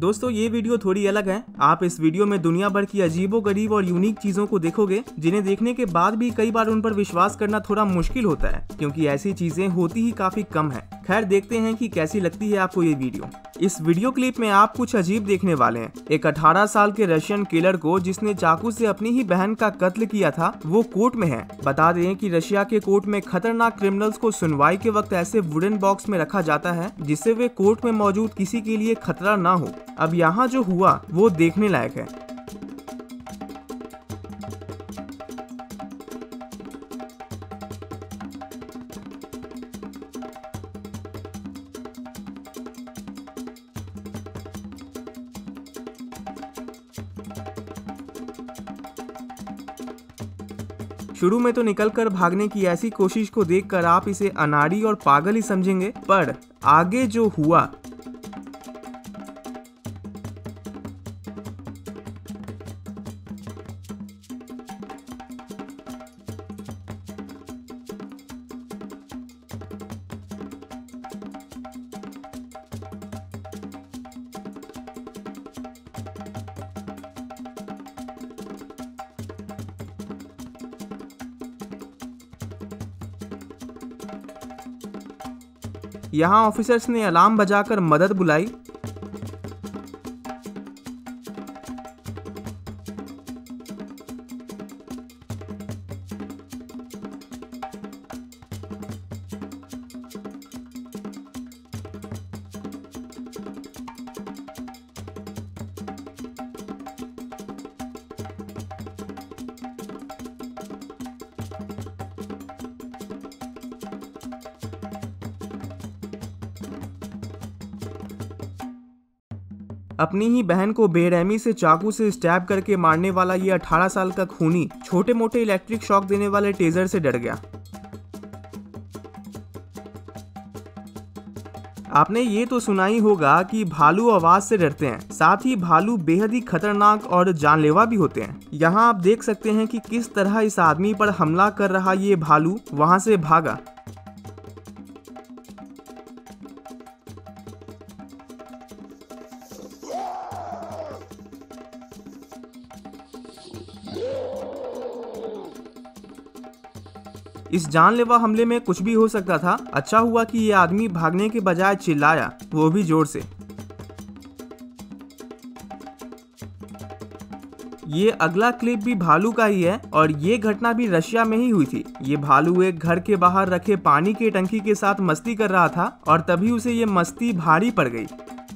दोस्तों ये वीडियो थोड़ी अलग है। आप इस वीडियो में दुनिया भर की अजीबोगरीब और यूनिक चीजों को देखोगे, जिन्हें देखने के बाद भी कई बार उन पर विश्वास करना थोड़ा मुश्किल होता है, क्योंकि ऐसी चीजें होती ही काफी कम है। खैर देखते हैं कि कैसी लगती है आपको ये वीडियो। इस वीडियो क्लिप में आप कुछ अजीब देखने वाले हैं। एक 18 साल के रशियन किलर को, जिसने चाकू से अपनी ही बहन का कत्ल किया था, वो कोर्ट में है। बता दें कि रशिया के कोर्ट में खतरनाक क्रिमिनल्स को सुनवाई के वक्त ऐसे वुडन बॉक्स में रखा जाता है जिससे वे कोर्ट में मौजूद किसी के लिए खतरा ना हो। अब यहाँ जो हुआ वो देखने लायक है। शुरू में तो निकलकर भागने की ऐसी कोशिश को देखकर आप इसे अनाड़ी और पागल ही समझेंगे, पर आगे जो हुआ यहाँ ऑफिसर्स ने अलार्म बजाकर मदद बुलाई। अपनी ही बहन को बेरहमी से चाकू से स्टैब करके मारने वाला ये 18 साल का खूनी छोटे मोटे इलेक्ट्रिक शॉक देने वाले टेजर से डर गया। आपने ये तो सुना ही होगा कि भालू आवाज से डरते हैं, साथ ही भालू बेहद ही खतरनाक और जानलेवा भी होते हैं। यहाँ आप देख सकते हैं कि किस तरह इस आदमी पर हमला कर रहा ये भालू वहां से भागा। इस जानलेवा हमले में कुछ भी हो सकता था। अच्छा हुआ कि ये आदमी भागने के बजाय चिल्लाया, वो भी जोर से। ये अगला क्लिप भी भालू का ही है और ये घटना भी रशिया में ही हुई थी। ये भालू एक घर के बाहर रखे पानी की टंकी के साथ मस्ती कर रहा था और तभी उसे ये मस्ती भारी पड़ गई।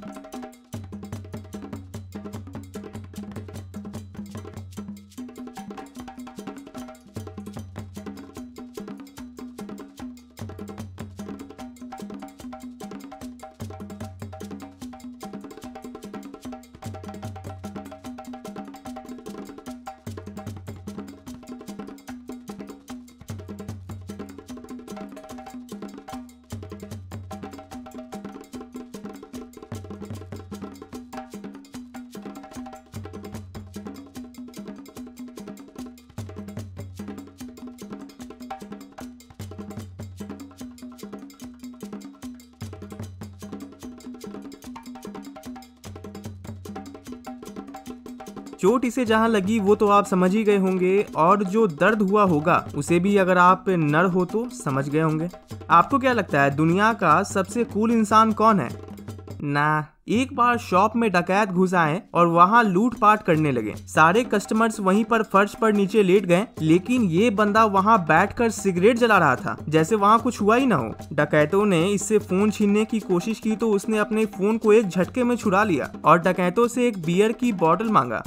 चोट इसे जहां लगी वो तो आप समझ ही गए होंगे, और जो दर्द हुआ होगा उसे भी अगर आप नर हो तो समझ गए होंगे। आपको क्या लगता है दुनिया का सबसे कूल इंसान कौन है? ना, एक बार शॉप में डकैत घुस आए और वहां लूटपाट करने लगे। सारे कस्टमर्स वहीं पर फर्श पर नीचे लेट गए, लेकिन ये बंदा वहां बैठकर सिगरेट जला रहा था, जैसे वहां कुछ हुआ ही ना हो। डकैतों ने इससे फोन छीनने की कोशिश की तो उसने अपने फोन को एक झटके में छुड़ा लिया और डकैतों से एक बियर की बोतल मांगा।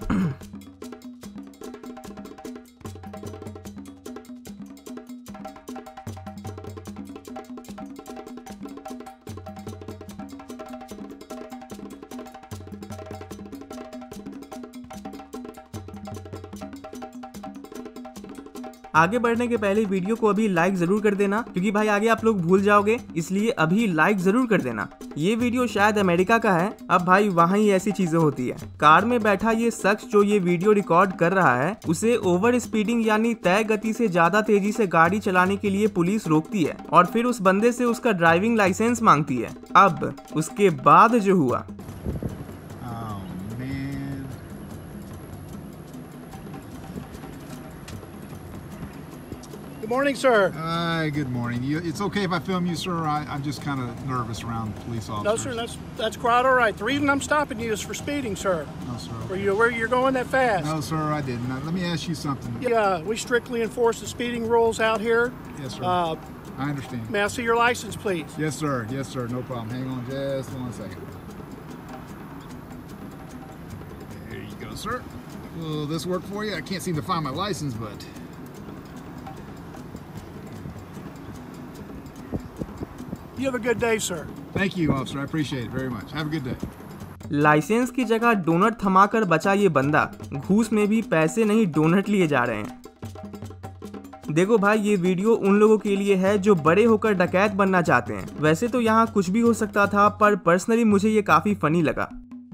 आगे बढ़ने के पहले वीडियो को अभी लाइक जरूर कर देना, क्योंकि भाई आगे आप लोग भूल जाओगे, इसलिए अभी लाइक जरूर कर देना। ये वीडियो शायद अमेरिका का है। अब भाई वहाँ ही ऐसी चीजें होती है। कार में बैठा ये शख्स जो ये वीडियो रिकॉर्ड कर रहा है, उसे ओवर स्पीडिंग यानी तय गति से ज्यादा तेजी से गाड़ी चलाने के लिए पुलिस रोकती है और फिर उस बंदे से उसका ड्राइविंग लाइसेंस मांगती है। अब उसके बाद जो हुआ, morning, sir. Hi, good morning. It's okay if I film you, sir? I'm just kind of nervous around police officers. No, sir, that's quite all right. The reason I'm stopping you is for speeding, sir. No, sir. Where you're going that fast? No, sir, I didn't. Now, let me ask you something. Yeah, we strictly enforce the speeding rules out here. Yes, sir. I understand. May I see your license, please? Yes, sir. Yes, sir. No problem. Hang on just 1 second. There you go, sir. Will this work for you? I can't seem to find my license, but... You have a good day, sir. Thank you, officer. I appreciate it very much. Have a good day. License की जगह donut थमाकर बचा ये बंदा, घूस में भी पैसे नहीं डोनट लिए जा रहे हैं। देखो भाई, ये वीडियो उन लोगों के लिए है जो बड़े होकर डकैत बनना चाहते हैं। वैसे तो यहाँ कुछ भी हो सकता था, पर पर्सनली मुझे ये काफी फनी लगा।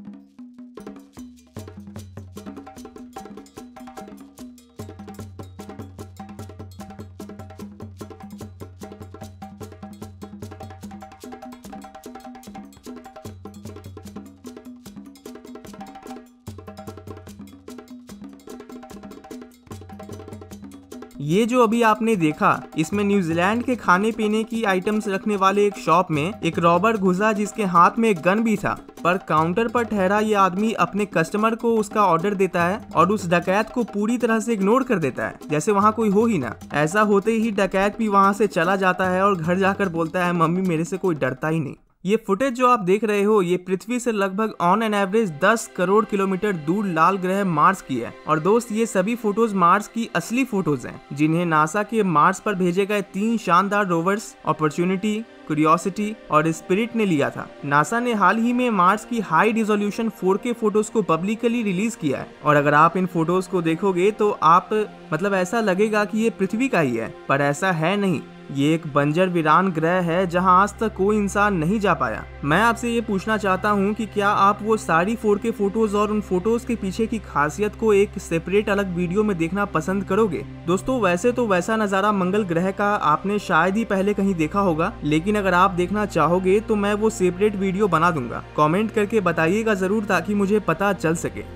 ये जो अभी आपने देखा, इसमें न्यूजीलैंड के खाने पीने की आइटम्स रखने वाले एक शॉप में एक रॉबर घुसा जिसके हाथ में एक गन भी था। पर काउंटर पर ठहरा ये आदमी अपने कस्टमर को उसका ऑर्डर देता है और उस डकैत को पूरी तरह से इग्नोर कर देता है, जैसे वहाँ कोई हो ही ना। ऐसा होते ही डकैत भी वहाँ से चला जाता है और घर जाकर बोलता है, मम्मी मेरे से कोई डरता ही नहीं। ये फुटेज जो आप देख रहे हो, ये पृथ्वी से लगभग ऑन एन एवरेज 10 करोड़ किलोमीटर दूर लाल ग्रह मार्स की है। और दोस्त, ये सभी फोटोज मार्स की असली फोटोज हैं, जिन्हें नासा के मार्स पर भेजे गए 3 शानदार रोवर्स अपॉर्चुनिटी, क्यूरियोसिटी और स्पिरिट ने लिया था। नासा ने हाल ही में मार्स की हाई रिजोल्यूशन 4K फोटोज को पब्लिकली रिलीज किया है। और अगर आप इन फोटोज को देखोगे तो आप ऐसा लगेगा कि ये पृथ्वी का ही है, पर ऐसा है नहीं। ये एक बंजर वीरान ग्रह है जहां आज तक कोई इंसान नहीं जा पाया। मैं आपसे ये पूछना चाहता हूं कि क्या आप वो सारी 4K फोटोज और उन फोटोज के पीछे की खासियत को एक सेपरेट अलग वीडियो में देखना पसंद करोगे? दोस्तों, वैसे तो वैसा नजारा मंगल ग्रह का आपने शायद ही पहले कहीं देखा होगा, लेकिन अगर आप देखना चाहोगे तो मैं वो सेपरेट वीडियो बना दूंगा। कमेंट करके बताइएगा जरूर ताकि मुझे पता चल सके।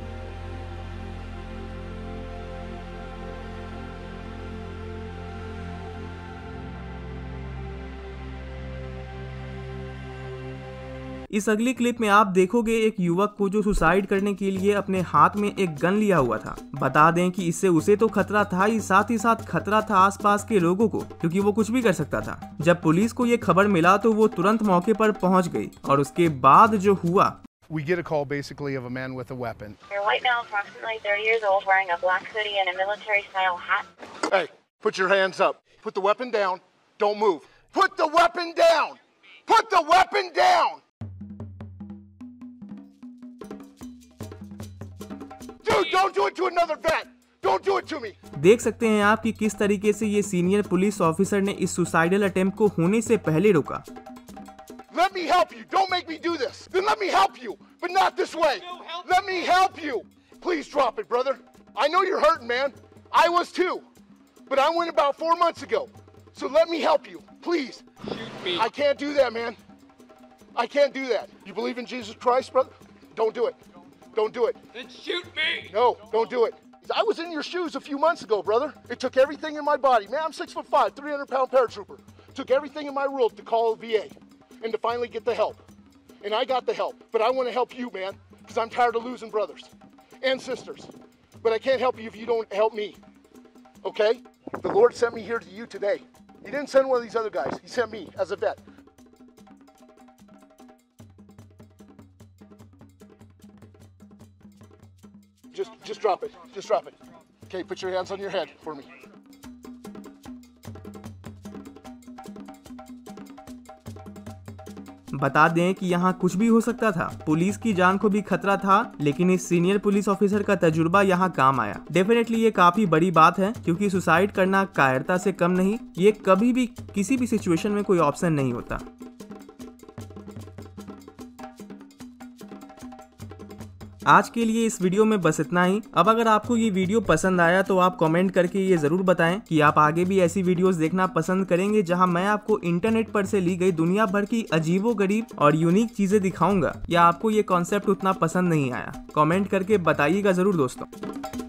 इस अगली क्लिप में आप देखोगे एक युवक को जो सुसाइड करने के लिए अपने हाथ में एक गन लिया हुआ था। बता दें कि इससे उसे तो खतरा था ही साथ खतरा था आसपास के लोगों को, क्योंकि वो कुछ भी कर सकता था। जब पुलिस को ये खबर मिला तो वो तुरंत मौके पर पहुंच गई और उसके बाद जो हुआ, We get a call basically of a man with a weapon. You're a white male, approximately 30 years old, wearing a black hoodie and a military-style hat. Hey, put your hands up. Put the weapon down. Don't move. Put the weapon down. Put the weapon down. Dude, don't do it to another vet. Don't do it to me. देख सकते हैं आप कि किस तरीके से ये senior police officer ने इस सुसाइडल अटेम्प्ट को होने से पहले रोका। Let me help you. Don't make me do this. Then let me help you, but not this way. Let me help you. Please drop it, brother. I know you're hurting, man. I was too. But I went about 4 months ago. So let me help you, please. Shoot me. I can't do that, man. I can't do that. You believe in Jesus Christ, brother? Don't do it. Don't do it. Then shoot me. No, don't do it. I was in your shoes a few months ago, brother. It took everything in my body. Man, I'm 6'5", 300-pound paratrooper. Took everything in my world to call VA. And to finally get the help. And I got the help. But I want to help you, man. Because I'm tired of losing brothers. And sisters. But I can't help you if you don't help me. Okay? The Lord sent me here to you today. He didn't send one of these other guys. He sent me as a vet. Just drop it. Just drop it. Okay, put your hands on your head for me. बता दें कि यहाँ कुछ भी हो सकता था, police की जान को भी खतरा था, लेकिन इस सीनियर पुलिस ऑफिसर का तजुर्बा यहाँ काम आया। डेफिनेटली ये काफी बड़ी बात है, क्योंकि सुसाइड करना कायरता से कम नहीं, ये कभी भी किसी भी सिचुएशन में कोई ऑप्शन नहीं होता। आज के लिए इस वीडियो में बस इतना ही। अब अगर आपको ये वीडियो पसंद आया तो आप कमेंट करके ये जरूर बताएं कि आप आगे भी ऐसी वीडियोस देखना पसंद करेंगे जहां मैं आपको इंटरनेट पर से ली गई दुनिया भर की अजीबोगरीब और यूनिक चीजें दिखाऊंगा, या आपको ये कॉन्सेप्ट उतना पसंद नहीं आया। कमेंट करके बताइएगा जरूर दोस्तों।